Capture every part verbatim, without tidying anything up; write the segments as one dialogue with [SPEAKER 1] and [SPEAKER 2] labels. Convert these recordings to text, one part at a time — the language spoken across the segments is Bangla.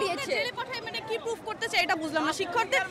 [SPEAKER 1] পাঠিয়েছে।
[SPEAKER 2] জেলে পাঠায় মানে কি প্রুফ করতে চাই এটা বুঝলাম না। শিক্ষকদের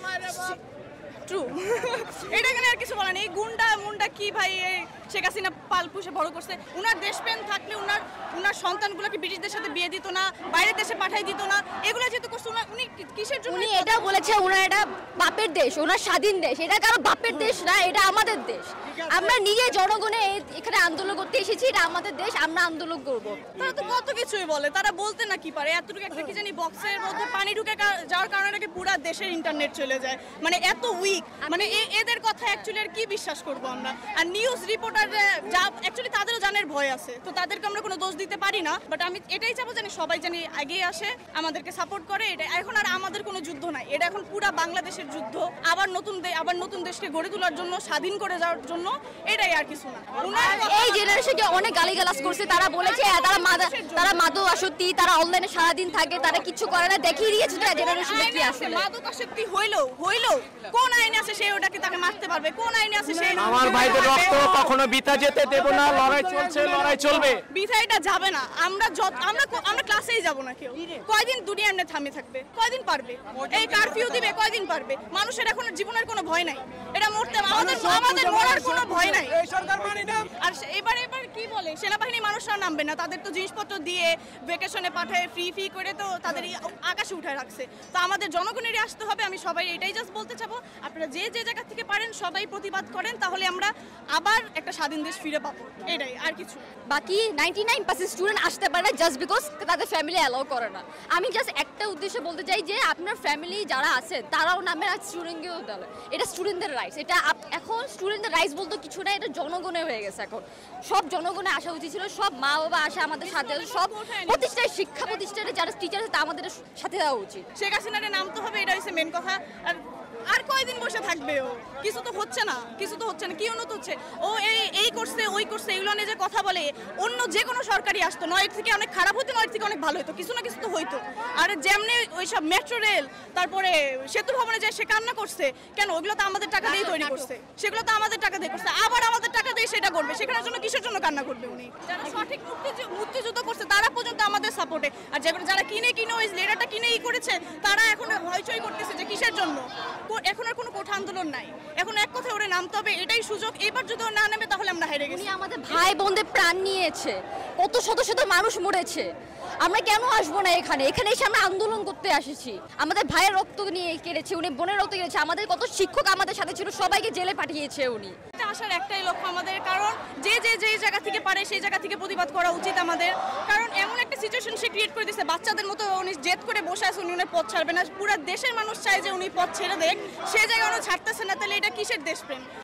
[SPEAKER 2] ট্রু এটা এখানে আর কিছু বলেন। এই গুন্ডা মুন্ডা কি ভাই, শেখ হাসিনা পাল পুষে বড় করছে। উনার দেশপ্রেম থাকলে উনার উনার সন্তানগুলোকে ব্রিটিশদের সাথে বিয়ে দিত না, বাইরের দেশে পাঠাই দিত না। এগুলো যেহেতু করছে উনি কিসের জন্য?
[SPEAKER 1] উনি এটা বলেছে ওনার এটা বাপের দেশ, ওনার স্বাধীন দেশ। এটা কারো বাপের দেশ না, এটা আমাদের দেশ। আমরা নিজে জনগণে এখানে আন্দোলন করতে এসেছি, এটা আমাদের দেশ, আমরা আন্দোলন করব।
[SPEAKER 2] তারা তো কত কিছুই বলে, তারা বলতে না কি পারে। এতটুকু একটা কি জানি বক্সের মধ্যে পানি ঢুকে যাওয়ার কারণে নাকি পুরো দেশের ইন্টারনেট চলে যায়। মানে এত উইক, মানে এদের কথা অ্যাকচুয়ালি আর কি বিশ্বাস করবো আমরা? আর নিউজ রিপোর্টার যা অ্যাকচুয়ালি তাদেরও জানের ভয় আছে, তো তাদেরকে আমরা কোনো দোষ দিতে পারি না। বাট আমি এটাই চাবো জানি সবাই জানি এগিয়ে আসে, আমাদেরকে সাপোর্ট করে। এটা এখন আর আমাদের কোনো যুদ্ধ নাই, এটা এখন পুরা বাংলাদেশের যুদ্ধ। আবার নতুন আবার নতুন দেশকে গড়ে তোলার জন্য, স্বাধীন করে যাওয়ার জন্য, এটাই আর কিছু না।
[SPEAKER 1] এই জেনারেশনকে অনেক গালিগালাজ করছে, তারা বলেছে তারা তারা মাদক আসক্তি, তারা অনলাইনে সারাদিন থাকে, তারা কিছু করে না। দেখিয়ে দিয়েছে না জেনারেশনে কি আছে।
[SPEAKER 2] মাদক আসক্তি হইলো হইলো কোন আইনে আছে সে ওটাকে তাকে মারতে পারবে? কোন আইনে আছে সে?
[SPEAKER 3] আমার ভাইদের রক্ত কখনো বৃথা যেতে দেব না, লড়াই চলছে, লড়াই চলবে।
[SPEAKER 2] বৃথা এটা যাবে না। আমরা আমরা আমরা ক্লাসেই যাব না কেউ। কয়দিন দুনিয়া এমনি থামে থাকবে? কয়দিন পারবে? এই কারফিউ দিবে কয়দিন পারবে? মানুষের এখন জীবনের কোনো ভয় নাই। এটা মরতে আমাদের আমাদের মরার কোনো ভয় নাই।
[SPEAKER 3] এই সরকার মানি না।
[SPEAKER 2] আর এবার এবার কি বলে, সেনাবাহিনী মানুষরা নামবে না। তাদের তো জিনিসপত্র দিয়ে ভ্যাকেশনে পাঠায়, ফ্রি ফ্রি করে তো তাদের আকাশে উঠায় রাখছে। তো আমাদের জনগণেরই আসতে হবে। আমি সবাই এটাই জাস্ট বলতে চাবো, আপনারা যে যে জায়গা থেকে পারেন সবাই প্রতিবাদ করেন, তাহলে আমরা আবার একটা স্বাধীন দেশ ফিরে পাবো। এটাই, আর কিছু।
[SPEAKER 1] বাকি নাইনটি নাইন পার্সেন্ট স্টুডেন্ট আসতে পারে না জাস্ট বিকজ তাদের ফ্যামিলি অ্যালাউ করে না। আমি জাস্ট একটা উদ্দেশ্যে বলতে চাই যে আপনার ফ্যামিলি যারা আছে তারাও নামে আর স্টুডেন্টকেও দেয়। এটা স্টুডেন্টদের রাইটস। এটা এখন স্টুডেন্টদের রাইটস বলতে কিছু না, এটা জনগণের হয়ে গেছে। এখন সব জনগণে আসা উচিত ছিল, সব মা বাবা আসে আমাদের সাথে, সব প্রতিষ্ঠানে, শিক্ষা প্রতিষ্ঠানে যারা টিচার আছে তা আমাদের সাথে দেওয়া উচিত।
[SPEAKER 2] শেখ হাসিনারে নামতে হবে, এটা হচ্ছে মেন কথা। আর আর কয়দিন বসে থাকবে ও? কিছু তো হচ্ছে না, কিছু তো হচ্ছে না। কি উন্নত হচ্ছে? ও এই এই করছে ওই করছে এগুলো নিয়ে যে কথা বলে, অন্য যে কোনো সরকারই আসতো, নয় থেকে অনেক খারাপ হতো, নয় থেকে অনেক ভালো হতো, কিছু না কিছু তো হইতো। আর যেমনি ওই সব মেট্রো রেল, তারপরে সেতু ভবনে যায় সে কান্না করছে কেন? ওইগুলো তো আমাদের টাকা দিয়ে তৈরি করছে, সেগুলো তো আমাদের টাকা দিয়ে করছে। আবার আমাদের টাকা দিয়ে সেটা করবে, সেখানের জন্য কিসের জন্য কান্না করবে উনি? যারা সঠিক মুক্তিযুদ্ধ করছে তারা পর্যন্ত আমাদের সাপোর্টে। আর যেগুলো যারা কিনে কিনে ওই লেটারটা কিনে ই করেছে, তারা এখন হইচই করতেছে যে কিসের জন্য। এখন আর কোনো কোঠা আন্দোলন নাই, এখন এক কথায় ওরে নামতে হবে, এটাই সুযোগ। এবার যদি ও না নামে তাহলে আমরা হেরে গেছি।
[SPEAKER 1] আমাদের ভাই বোনদের প্রাণ নিয়েছে, কত শত শত মানুষ মরেছে। আমরা কেন আসবো না এখানে? এখানে এসে আমরা আন্দোলন করতে আসেছি। আমাদের ভাইয়ের রক্ত নিয়ে কেড়েছে উনি, বোনের রক্ত কেড়েছে। আমাদের কত শিক্ষক আমাদের সাথে ছিল, সবাইকে জেলে পাঠিয়েছে উনি।
[SPEAKER 2] আসার একটাই লক্ষ্য আমাদের, কারণ যে যে যে জায়গা থেকে পারে সেই জায়গা থেকে প্রতিবাদ করা উচিত আমাদের। কারণ এমন একটা সিচুয়েশন সে ক্রিয়েট করে দিয়েছে, বাচ্চাদের মতো উনি জেদ করে বসে আছে, উনি পথ ছাড়বে না। পুরো দেশের মানুষ চায় যে উনি পথ ছেড়ে দেখ, সে জায়গায় উনি ছাড়তেছে না। তাহলে এটা কিসের দেশপ্রেম?